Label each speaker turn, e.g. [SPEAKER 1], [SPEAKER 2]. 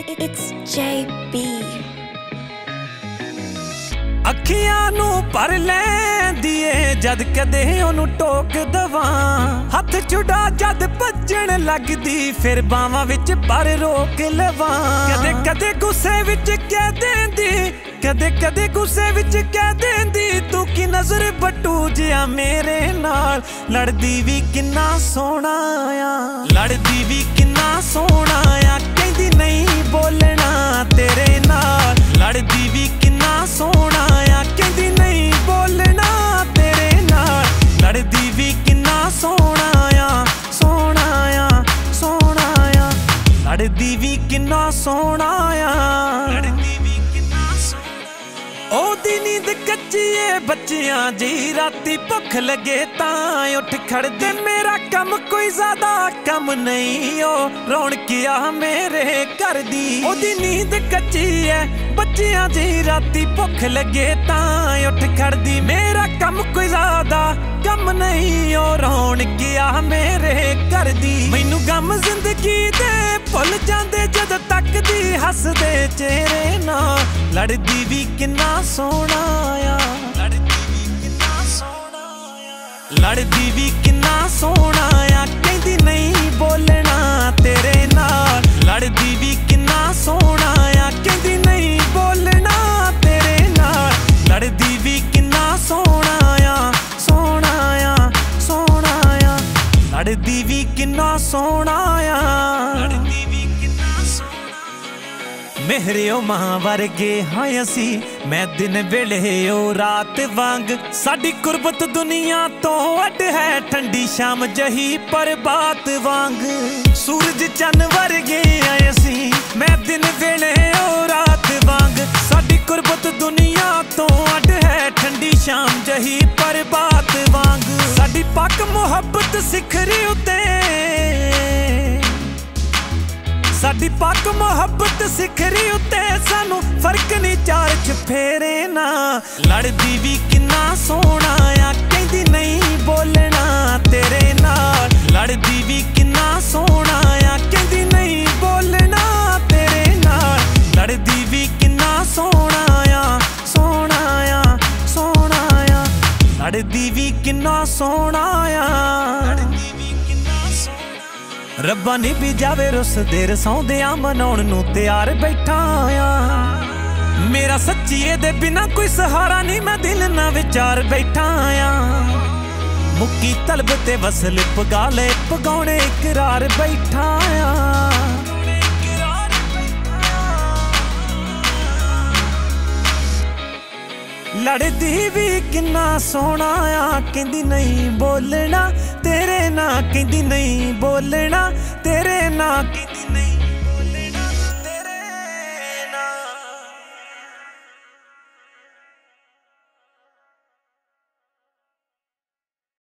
[SPEAKER 1] It's JB.
[SPEAKER 2] ਅੱਖੀਆਂ ਨੂੰ ਭਰ ਲੈਂਦੀ ਏ ਜਦ ਕਦੇ ਉਹਨੂੰ ਟੋਕ ਦਵਾਂ। ਹੱਥ ਛੁਡਾ ਜਦ ਭੱਜਣ ਲੱਗਦੀ ਫਿਰ ਬਾਹਾਂ ਵਿੱਚ ਪਰ ਰੋਕ ਲਵਾਂ। ਕਦੇ ਕਦੇ ਗੁੱਸੇ ਵਿੱਚ ਕਹਿ ਦਿੰਦੀ, ਕਦੇ ਕਦੇ ਗੁੱਸੇ ਵਿੱਚ ਕਹਿ ਦਿੰਦੀ, ਤੂੰ ਕੀ ਨਜ਼ਰ ਬੱਟੂ ਜਿਹਾ ਮੇਰੇ ਨਾਲ। ਲੜਦੀ ਵੀ ਕਿੰਨਾ ਸੋਹਣਾ ਆ, ਲੜਦੀ ਵੀ ਕਿੰਨਾ ਸੋਹਣਾ ਆ। ਕਹਿੰਦੀ ਨਹੀਂ ਬੋਲਣਾ ਤੇਰੇ ਨਾਲ, ਲੜਦੀ ਵੀ ਕਿੰਨਾ ਸੋਹਣਾ ਆ। ਕਹਿੰਦੀ ਨਹੀਂ ਬੋਲਣਾ ਤੇਰੇ ਨਾਲ, ਲੜਦੀ ਵੀ ਕਿੰਨਾ ਸੋਹਣਾ ਆ, ਸੋਹਣਾ ਆ, ਸੋਹਣਾ ਆ। ਲੜਦੀ ਵੀ ਕਿੰਨਾ ਸੋਹਣਾ ਆ, ਲੜਦੀ ਵੀ ਕਿੰਨਾ ਸੋਹਣਾ। ਉਹਦੀ ਨੀਂਦ ਕੱਚੀ ਏ ਬੱਚਿਆਂ ਜੀ, ਰਾਤੀ ਭੁੱਖ ਲੱਗੇ ਤਾਂ ਉੱਠ ਖੜਦੇ। ਮੇਰਾ ਕੰਮ ਕੋਈ ਜ਼ਿਆਦਾ ਕੰਮ ਨਹੀਂ, ਉਹ ਰੌਣਕਿਆ ਮੇਰੇ ਘਰ ਦੀ। ਉਹਦੀ ਨੀਂਦ ਕੱਚੀ ਏ ਬੱਚਿਆਂ ਜੀ, ਰਾਤੀ ਭੁੱਖ ਲੱਗੇ ਤਾਂ ਉੱਠ ਖੜਦੀ। ਮੇਰਾ ਕੰਮ ਕੋਈ ਜ਼ਿਆਦਾ ਕੰਮ ਨਹੀਂ, ਉਹ ਰੌਣਕਿਆ ਮੇਰੇ ਘਰ ਦੀ। ਮੈਨੂੰ ਗਮ ਜ਼ਿੰਦਗੀ ਦੇ ਭੁੱਲ ਜਾਂਦੇ ਜਦ ਤੱਕਦੀ ਹੱਸਦੇ ਚਿਹਰੇ ਨਾਲ। ਲੜਦੀ ਵੀ ਕਿੰਨਾ ਸੋਹਣਾ ਆ, ਲੜਦੀ ਵੀ ਕਿੰਨਾ ਸੋਹਣਾ ਆ, ਲੜਦੀ ਵੀ ਕਿੰਨਾ ਸੋਹਣਾ ਆ। ਕਹਿੰਦੀ ਨਹੀਂ ਬੋਲਣਾ ਤੇਰੇ ਨਾਲ, ਲੜਦੀ ਵੀ ਕਿੰਨਾ ਸੋਹਣਾ ਆ। ਕਹਿੰਦੀ ਨਹੀਂ ਬੋਲਣਾ ਤੇਰੇ ਨਾਲ, ਲੜਦੀ ਵੀ ਕਿੰਨਾ ਸੋਹਣਾ ਆ, ਸੋਹਣਾ ਆ, ਸੋਹਣਾ ਆ। ਲੜਦੀ ਵੀ ਕਿੰਨਾ ਸੋਹਣਾ ਆ, ਲੜਦੀ ਵੀ ਕਿੰਨਾ ਸੋਹਣਾ। ਮੇਹਰਿਓ ਮਾਂ ਵਰਗੇ ਹਾਂ ਅਸੀਂ, ਮੈਂ ਦਿਨ ਵੇਲੇ ਉਹ ਰਾਤ ਵਾਂਗ। ਸਾਡੀ ਕੁਰਬਤ ਦੁਨੀਆ ਤੋਂ ਅੱਡ ਹੈ, ਠੰਡੀ ਸ਼ਾਮ ਜਹੀ ਪ੍ਰਭਾਤ ਵਾਂਗ। ਸੂਰਜ ਚੰਨ ਵਰਗੇ ਹਾਂ ਅਸੀਂ, ਮੈਂ ਦਿਨ ਵੇਲੇ ਉਹ ਰਾਤ ਵਾਂਗ। ਸਾਡੀ ਕੁਰਬਤ ਦੁਨੀਆ ਤੋਂ ਅੱਡ ਹੈ, ਠੰਡੀ ਸ਼ਾਮ ਜਹੀ ਪ੍ਰਭਾਤ ਵਾਂਗ। ਸਾਡੀ ਪੱਕ ਮੁਹੱਬਤ ਸਿਖਰੀ ਉੱਤੇ, ਸਾਡੀ ਪੱਕ ਮੁਹੱਬਤ ਸਿਖਰੀ ਉੱਤੇ। ਸਾਨੂੰ ਫਰਕ ਨਹੀਂ ਚਾਰ ਚੁਫੇਰੇ ਨਾ, ਲੜਦੀ ਵੀ ਕਿੰਨਾ ਸੋਹਣਾ ਆ। ਕਹਿੰਦੀ ਨਹੀਂ ਬੋਲਣਾ ਤੇਰੇ ਨਾਲ, ਲੜਦੀ ਵੀ ਕਿੰਨਾ ਸੋਹਣਾ ਆ। ਕਹਿੰਦੀ ਨਹੀਂ ਬੋਲਣਾ ਤੇਰੇ ਨਾਲ, ਲੜਦੀ ਵੀ ਕਿੰਨਾ ਸੋਹਣਾ ਆ, ਸੋਹਣਾ ਆ, ਸੋਹਣਾ ਆ। ਲੜਦੀ ਵੀ ਕਿੰਨਾ ਸੋਹਣਾ ਆ, ਲੜਦੀ ਵੀ ਕਿੰਨਾ ਸੋਹਣਾ। ਰੱਬਾ ਨੀ ਵੀ ਜਾਵੇ ਰੁੱਸਦੇ ਰਸਾਉਂਦਿਆਂ, ਮਨਾਉਣ ਨੂੰ ਤਿਆਰ ਬੈਠਾ ਆ। ਮੇਰਾ ਸੱਚੀ ਇਹਦੇ ਬਿਨਾ ਕੋਈ ਸਹਾਰਾ ਨਹੀਂ, ਮੈਂ ਦਿਲ ਨਾ ਵਿਚਾਰ ਬੈਠਾ ਆ। ਮੁੱਕੀ ਤਲਬ ਤੇ ਵਸਲ ਪਗਾ ਲੈ, ਪਗਾਉਣੇ ਇਕਰਾਰ ਬੈਠਾ ਆ। ਲੜਦੀ ਵੀ ਕਿੰਨਾ ਸੋਹਣਾ ਆ। ਕਹਿੰਦੀ ਨਹੀਂ ਬੋਲਣਾ ਤੇਰੇ ਨਾਲ, ਕਹਿੰਦੀ ਨਹੀਂ ਬੋਲਣਾ ਤੇਰੇ ਨਾਲ।